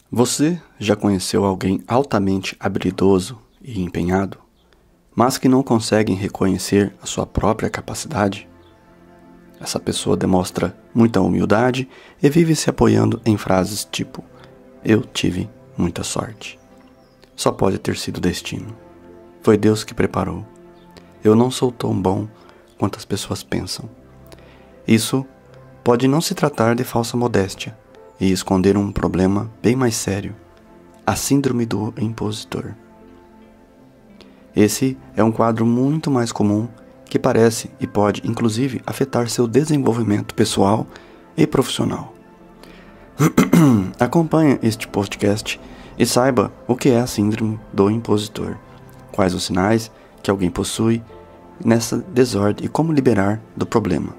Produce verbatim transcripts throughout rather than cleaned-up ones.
Você já conheceu alguém altamente habilidoso e empenhado, mas que não consegue reconhecer a sua própria capacidade? Essa pessoa demonstra muita humildade e vive se apoiando em frases tipo: "Eu tive muita sorte. Só pode ter sido destino. Foi Deus que preparou. Eu não sou tão bom quanto as pessoas pensam." Isso pode não se tratar de falsa modéstia e esconder um problema bem mais sério: a síndrome do impositor. Esse é um quadro muito mais comum que parece e pode, inclusive, afetar seu desenvolvimento pessoal e profissional. Acompanhe este podcast e saiba o que é a síndrome do impositor, quais os sinais que alguém possui nessa desordem e como liberar do problema.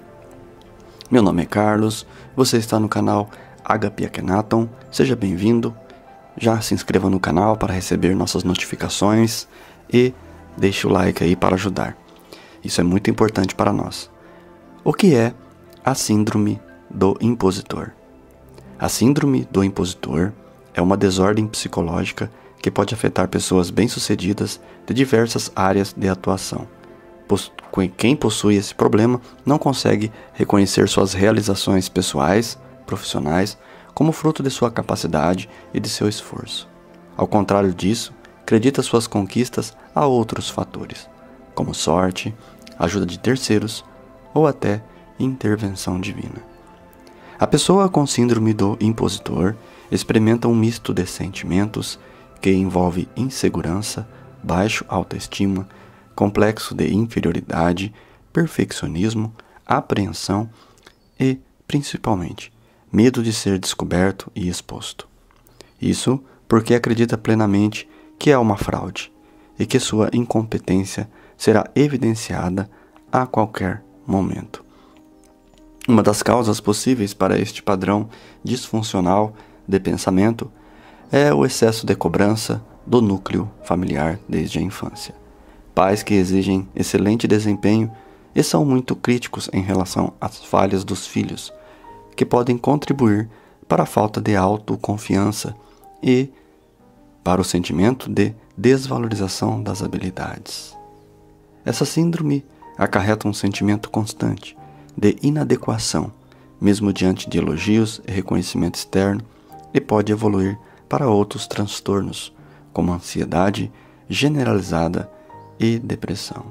Meu nome é Carlos, você está no canal H P Akhenaton, seja bem-vindo. Já se inscreva no canal para receber nossas notificações e deixe o like aí para ajudar. Isso é muito importante para nós. O que é a síndrome do impositor? A síndrome do impositor é uma desordem psicológica que pode afetar pessoas bem-sucedidas de diversas áreas de atuação. Quem possui esse problema não consegue reconhecer suas realizações pessoais, profissionais, como fruto de sua capacidade e de seu esforço. Ao contrário disso, acredita suas conquistas a outros fatores, como sorte, ajuda de terceiros ou até intervenção divina. A pessoa com síndrome do impositor experimenta um misto de sentimentos que envolve insegurança, baixa autoestima, complexo de inferioridade, perfeccionismo, apreensão e, principalmente, medo de ser descoberto e exposto. Isso porque acredita plenamente que é uma fraude e que sua incompetência será evidenciada a qualquer momento. Uma das causas possíveis para este padrão disfuncional de pensamento é o excesso de cobrança do núcleo familiar desde a infância. Pais que exigem excelente desempenho e são muito críticos em relação às falhas dos filhos, que podem contribuir para a falta de autoconfiança e para o sentimento de desvalorização das habilidades. Essa síndrome acarreta um sentimento constante de inadequação, mesmo diante de elogios e reconhecimento externo, e pode evoluir para outros transtornos, como ansiedade generalizada e depressão.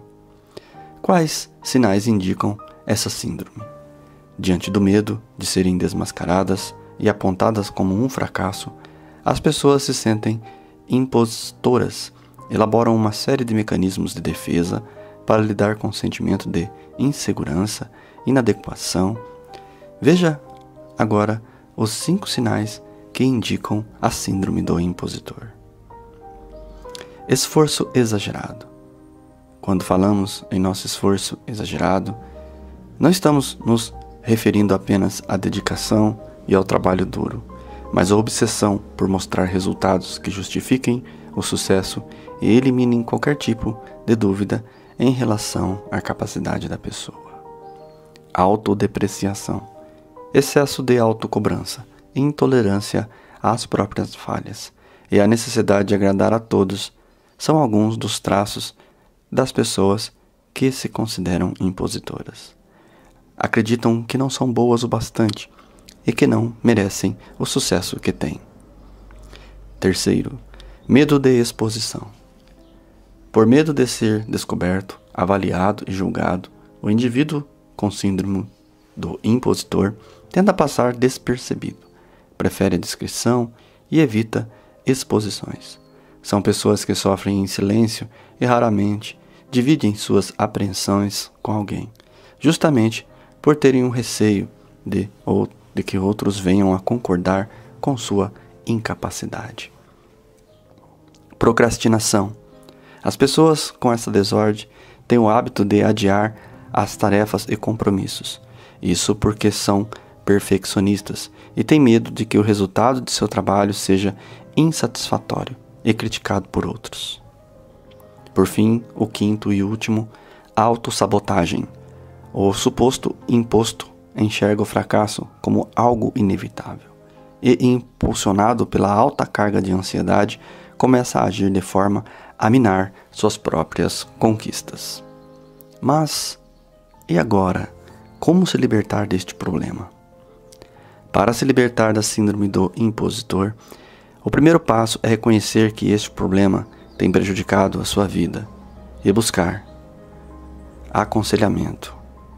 Quais sinais indicam essa síndrome? Diante do medo de serem desmascaradas e apontadas como um fracasso, as pessoas se sentem impostoras, elaboram uma série de mecanismos de defesa para lidar com o sentimento de insegurança, inadequação. Veja agora os cinco sinais que indicam a síndrome do impositor. Esforço exagerado. Quando falamos em nosso esforço exagerado, não estamos nos referindo apenas à dedicação e ao trabalho duro, mas à obsessão por mostrar resultados que justifiquem o sucesso e eliminem qualquer tipo de dúvida em relação à capacidade da pessoa. Autodepreciação, excesso de autocobrança, intolerância às próprias falhas e a necessidade de agradar a todos são alguns dos traços das pessoas que se consideram impositoras. Acreditam que não são boas o bastante e que não merecem o sucesso que têm. Terceiro, medo de exposição. Por medo de ser descoberto, avaliado e julgado, o indivíduo com síndrome do impositor tenta passar despercebido, prefere a discrição e evita exposições. São pessoas que sofrem em silêncio e raramente dividem suas apreensões com alguém, justamente por terem um receio de, ou, de que outros venham a concordar com sua incapacidade. Procrastinação. As pessoas com essa desordem têm o hábito de adiar as tarefas e compromissos. Isso porque são perfeccionistas e têm medo de que o resultado de seu trabalho seja insatisfatório e criticado por outros. Por fim, o quinto e último, autossabotagem. O suposto imposto enxerga o fracasso como algo inevitável e, impulsionado pela alta carga de ansiedade, começa a agir de forma a minar suas próprias conquistas. Mas, e agora? Como se libertar deste problema? Para se libertar da síndrome do impositor, o primeiro passo é reconhecer que este problema tem prejudicado a sua vida e buscar aconselhamento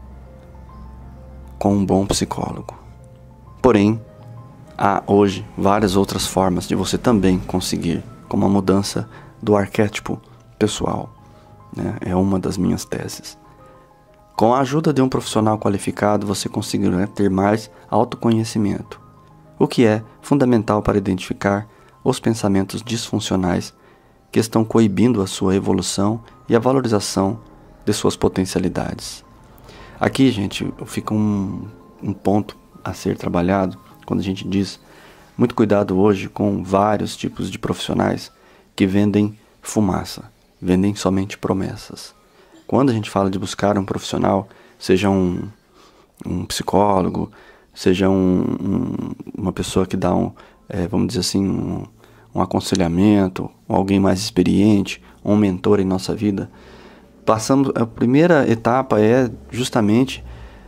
com um bom psicólogo. Porém, há hoje várias outras formas de você também conseguir, como a mudança do arquétipo pessoal, né? É uma das minhas teses. Com a ajuda de um profissional qualificado, você conseguirá ter mais autoconhecimento, o que é fundamental para identificar os pensamentos disfuncionais que estão coibindo a sua evolução e a valorização de suas potencialidades. Aqui, gente, fica um, um ponto a ser trabalhado quando a gente diz muito cuidado hoje com vários tipos de profissionais que vendem fumaça, vendem somente promessas. Quando a gente fala de buscar um profissional, seja um, um psicólogo, seja um, um, uma pessoa que dá um, é, vamos dizer assim, um, um aconselhamento, ou alguém mais experiente, um mentor em nossa vida, passamos, a primeira etapa é justamente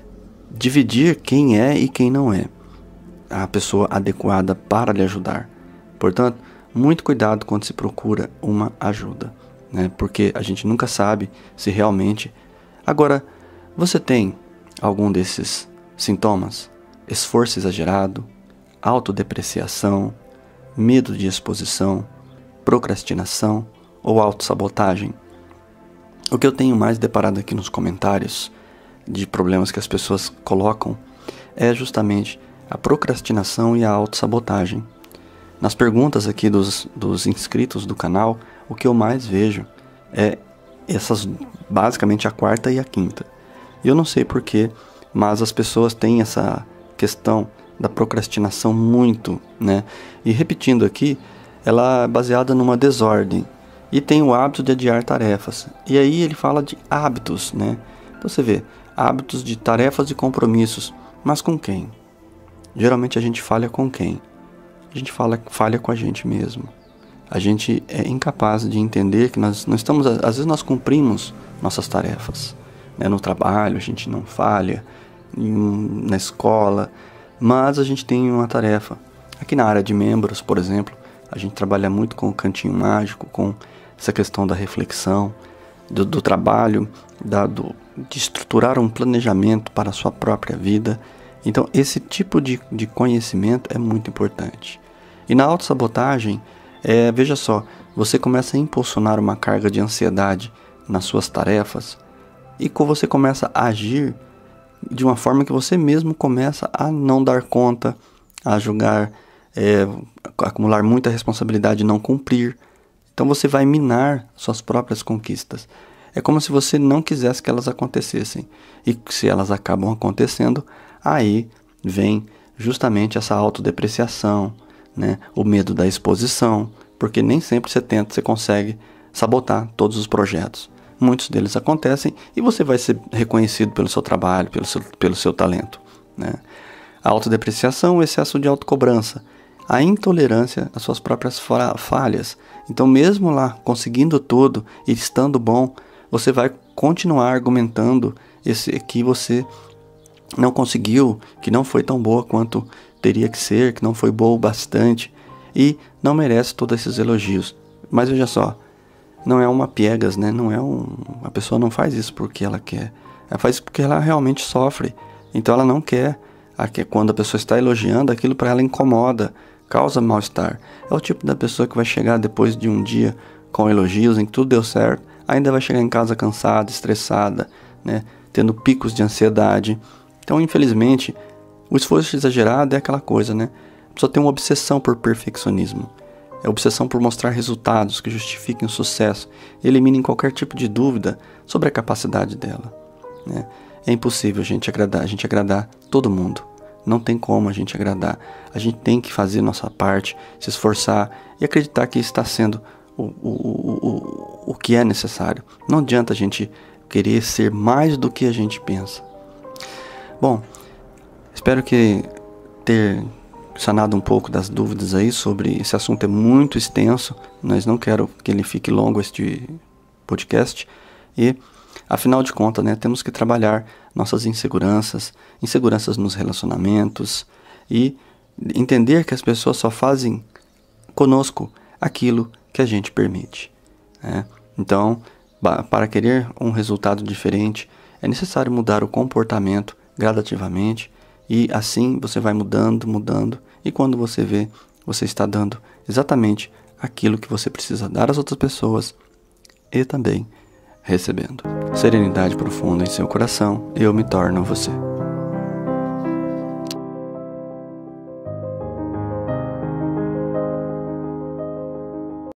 dividir quem é e quem não é a pessoa adequada para lhe ajudar. Portanto, muito cuidado quando se procura uma ajuda, né? Porque a gente nunca sabe se realmente... Agora, você tem algum desses sintomas? Esforço exagerado, autodepreciação, medo de exposição, procrastinação ou autossabotagem? O que eu tenho mais deparado aqui nos comentários de problemas que as pessoas colocam é justamente a procrastinação e a autossabotagem. Nas perguntas aqui dos, dos inscritos do canal, o que eu mais vejo é essas, basicamente a quarta e a quinta. Eu não sei porquê, mas as pessoas têm essa questão da procrastinação muito, né? E repetindo aqui, ela é baseada numa desordem e tem o hábito de adiar tarefas. E aí ele fala de hábitos, né? Então você vê, hábitos de tarefas e compromissos, mas com quem? Geralmente a gente falha com quem? A gente fala, falha com a gente mesmo. A gente é incapaz de entender que nós não estamos... Às vezes nós cumprimos nossas tarefas, né? No trabalho a gente não falha, em, na escola, mas a gente tem uma tarefa. Aqui na área de membros, por exemplo, a gente trabalha muito com o cantinho mágico, com essa questão da reflexão, do, do trabalho, da, do, de estruturar um planejamento para a sua própria vida. Então, esse tipo de, de conhecimento é muito importante. E na autossabotagem, é, veja só, você começa a impulsionar uma carga de ansiedade nas suas tarefas e você começa a agir de uma forma que você mesmo começa a não dar conta, a julgar, é, acumular muita responsabilidade e não cumprir. Então você vai minar suas próprias conquistas. É como se você não quisesse que elas acontecessem. E se elas acabam acontecendo, aí vem justamente essa autodepreciação, né? O medo da exposição, porque nem sempre você tenta, você consegue sabotar todos os projetos. Muitos deles acontecem e você vai ser reconhecido pelo seu trabalho, pelo seu, pelo seu talento, né? A autodepreciação, o excesso de autocobrança, a intolerância às suas próprias falhas. Então, mesmo lá conseguindo tudo e estando bom, você vai continuar argumentando esse, que você não conseguiu, que não foi tão boa quanto teria que ser, que não foi boa o bastante e não merece todos esses elogios. Mas veja só, não é uma piegas, né? Não é um, a pessoa não faz isso porque ela quer, ela faz isso porque ela realmente sofre. Então ela não quer. Quando a pessoa está elogiando, aquilo para ela incomoda, causa mal-estar. É o tipo da pessoa que vai chegar depois de um dia com elogios em que tudo deu certo, ainda vai chegar em casa cansada, estressada, né? Tendo picos de ansiedade. Então, infelizmente, o esforço exagerado é aquela coisa, né? A pessoa tem uma obsessão por perfeccionismo. É obsessão por mostrar resultados que justifiquem o sucesso e eliminem qualquer tipo de dúvida sobre a capacidade dela, né? É impossível a gente agradar, a gente agradar todo mundo. Não tem como a gente agradar. A gente tem que fazer nossa parte, se esforçar e acreditar que está sendo o, o, o, o, o que é necessário. Não adianta a gente querer ser mais do que a gente pensa. Bom, espero que ter sanado um pouco das dúvidas aí sobre esse assunto. É muito extenso, mas não quero que ele fique longo este podcast. E, afinal de contas, né, temos que trabalhar nossas inseguranças, inseguranças nos relacionamentos e entender que as pessoas só fazem conosco aquilo que a gente permite, né? Então, para querer um resultado diferente, é necessário mudar o comportamento gradativamente e assim você vai mudando, mudando e quando você vê, você está dando exatamente aquilo que você precisa dar às outras pessoas e também recebendo. Serenidade profunda em seu coração, eu me torno você.